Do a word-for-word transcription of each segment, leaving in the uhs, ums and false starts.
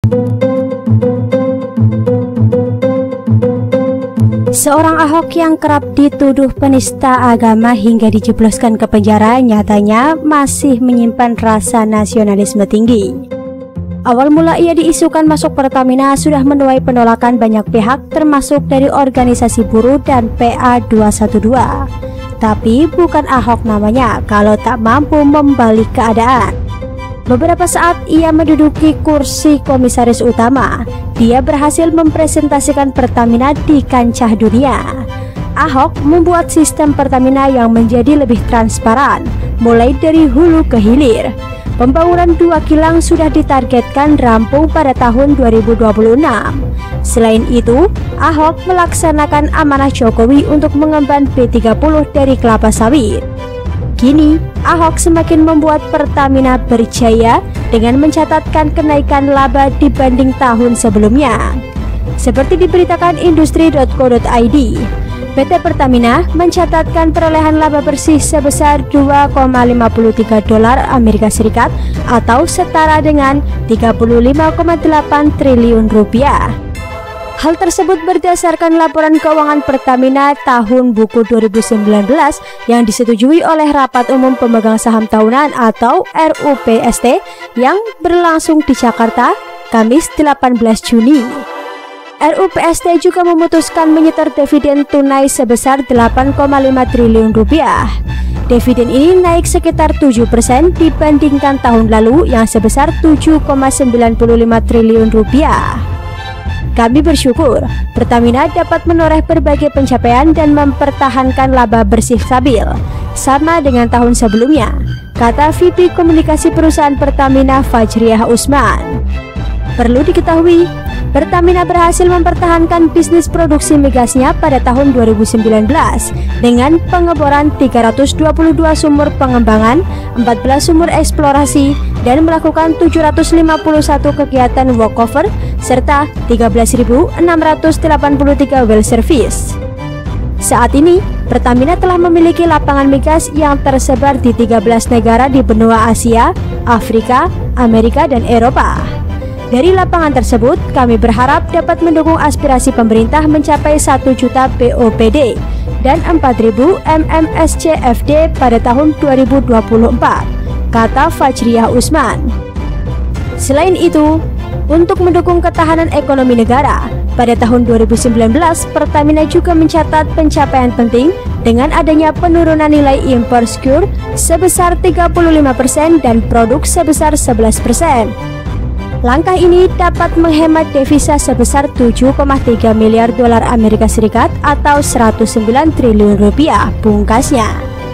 Seorang Ahok yang kerap dituduh penista agama hingga dijebloskan ke penjara nyatanya masih menyimpan rasa nasionalisme tinggi. Awal mula ia diisukan masuk Pertamina sudah menuai penolakan banyak pihak termasuk dari organisasi buruh dan P A dua satu dua. Tapi bukan Ahok namanya kalau tak mampu membalik keadaan. Beberapa saat ia menduduki kursi komisaris utama, dia berhasil mempresentasikan Pertamina di kancah dunia. Ahok membuat sistem Pertamina yang menjadi lebih transparan, mulai dari hulu ke hilir. Pembangunan dua kilang sudah ditargetkan rampung pada tahun dua ribu dua puluh enam. Selain itu, Ahok melaksanakan amanah Jokowi untuk mengemban B tiga puluh dari kelapa sawit. Kini, Ahok semakin membuat Pertamina berjaya dengan mencatatkan kenaikan laba dibanding tahun sebelumnya. Seperti diberitakan industri titik co titik i d, P T Pertamina mencatatkan perolehan laba bersih sebesar dua koma lima tiga dolar Amerika Serikat atau setara dengan tiga puluh lima koma delapan triliun rupiah. Hal tersebut berdasarkan laporan keuangan Pertamina tahun buku dua ribu sembilan belas yang disetujui oleh Rapat Umum Pemegang Saham Tahunan atau R U P S T yang berlangsung di Jakarta, Kamis delapan belas Juni. R U P S T juga memutuskan menyetor dividen tunai sebesar delapan koma lima triliun rupiah. Dividen ini naik sekitar tujuh persen dibandingkan tahun lalu yang sebesar tujuh koma sembilan lima triliun rupiah. Kami bersyukur Pertamina dapat menoreh berbagai pencapaian dan mempertahankan laba bersih stabil, sama dengan tahun sebelumnya, kata V P Komunikasi Perusahaan Pertamina Fajriah Usman. Perlu diketahui, Pertamina berhasil mempertahankan bisnis produksi migasnya pada tahun dua ribu sembilan belas dengan pengeboran tiga ratus dua puluh dua sumur pengembangan, empat belas sumur eksplorasi, dan melakukan tujuh ratus lima puluh satu kegiatan workover serta tiga belas ribu enam ratus delapan puluh tiga well service. Saat ini, Pertamina telah memiliki lapangan migas yang tersebar di tiga belas negara di benua Asia, Afrika, Amerika, dan Eropa. Dari lapangan tersebut, kami berharap dapat mendukung aspirasi pemerintah mencapai satu juta B O P D dan empat ribu M M S C F D pada tahun dua ribu dua puluh empat, kata Fajriah Usman. Selain itu, untuk mendukung ketahanan ekonomi negara, pada tahun dua ribu sembilan belas Pertamina juga mencatat pencapaian penting dengan adanya penurunan nilai impor skor sebesar tiga puluh lima persen dan produk sebesar sebelas persen. Langkah ini dapat menghemat devisa sebesar tujuh koma tiga miliar dolar Amerika Serikat atau seratus sembilan triliun rupiah, pungkasnya.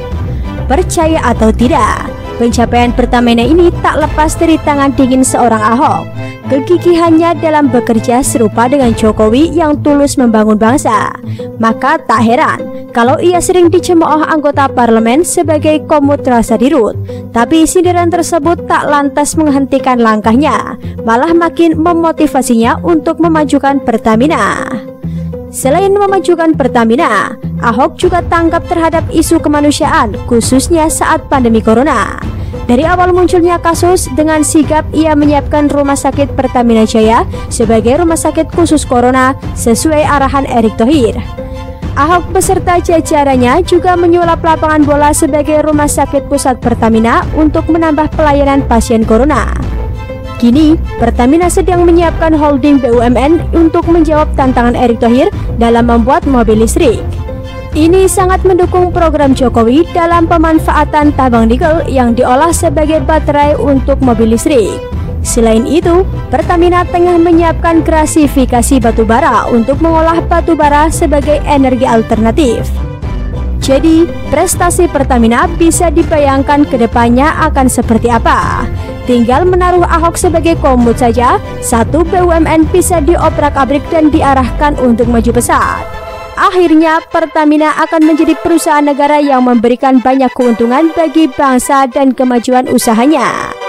Percaya atau tidak, pencapaian Pertamina ini tak lepas dari tangan dingin seorang Ahok. Kegigihannya dalam bekerja serupa dengan Jokowi yang tulus membangun bangsa. Maka tak heran kalau ia sering dicemooh anggota parlemen sebagai komut rasa dirut. Tapi sindiran tersebut tak lantas menghentikan langkahnya, malah makin memotivasinya untuk memajukan Pertamina. Selain memajukan Pertamina, Ahok juga tanggap terhadap isu kemanusiaan, khususnya saat pandemi corona. Dari awal munculnya kasus, dengan sigap ia menyiapkan Rumah Sakit Pertamina Jaya sebagai rumah sakit khusus corona sesuai arahan Erick Thohir. Ahok beserta jajarannya juga menyulap lapangan bola sebagai rumah sakit pusat Pertamina untuk menambah pelayanan pasien corona. Kini, Pertamina sedang menyiapkan holding B U M N untuk menjawab tantangan Erick Thohir dalam membuat mobil listrik. Ini sangat mendukung program Jokowi dalam pemanfaatan tambang nikel yang diolah sebagai baterai untuk mobil listrik. Selain itu, Pertamina tengah menyiapkan gasifikasi batubara untuk mengolah batubara sebagai energi alternatif. Jadi, prestasi Pertamina bisa dibayangkan ke depannya akan seperti apa. Tinggal menaruh Ahok sebagai komut saja, satu B U M N bisa diobrak-abrik dan diarahkan untuk maju pesat. Akhirnya, Pertamina akan menjadi perusahaan negara yang memberikan banyak keuntungan bagi bangsa dan kemajuan usahanya.